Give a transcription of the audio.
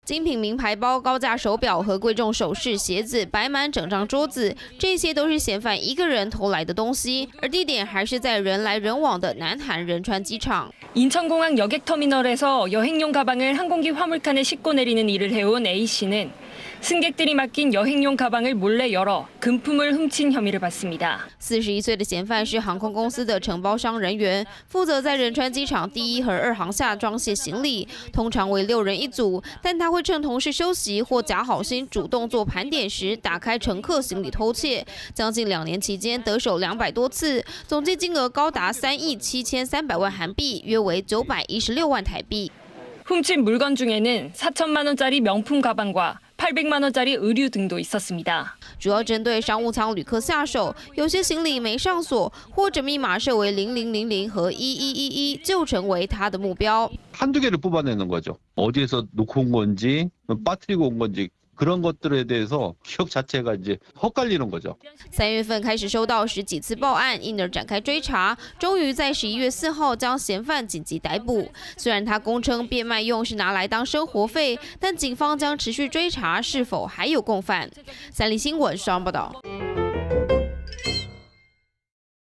精品名牌包、高价手表和贵重首饰、鞋子摆满整张桌子，这些都是嫌犯一个人偷来的东西，而地点还是在人来人往的南韩仁川机场。 인천공항 여객터미널에서 여행용 가방을 항공기 화물칸에 싣고 내리는 일을 해온 A 씨는 승객들이 맡긴 여행용 가방을 몰래 열어 금품을 훔친 혐의를 받습니다. 41岁的嫌犯是航空公司的承包商人员，负责在仁川机场第1和2航厦装卸行李，通常为6人一组，但他会趁同事休息或假好心主动做盘点时，打开乘客行李偷窃。将近2年期间得手200多次，总计金额高达3亿7300万韩币，约为916万台币。 훔친 물건 중에는 4천만 원짜리 명품 가방과 800만 원짜리 의류 등도 있었습니다. 主要针对商务舱旅客下手，有些行李没上锁，或者密码设为0000和1111，就成为他的目标。 한두 개를 뽑아내는 거죠. 어디에서 놓고 온 건지, 빠뜨리고 온 건지. 그런 것들에 대해서 기억 자체가 이제 헛갈리는 거죠. 3月份开始收到10几次报案，因而展开追查，终于在11月4号将嫌犯紧急逮捕。虽然他供称变卖用是拿来当生活费，但警方将持续追查是否还有共犯。三立新闻双报道。